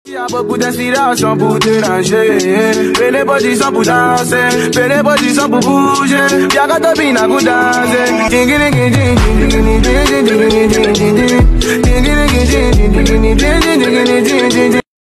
Y'a beaucoup d'inspiration pour te ranger. Fais les positions pour danser. Fais les positions pour bouger. Y'a qu'à te bien à danser.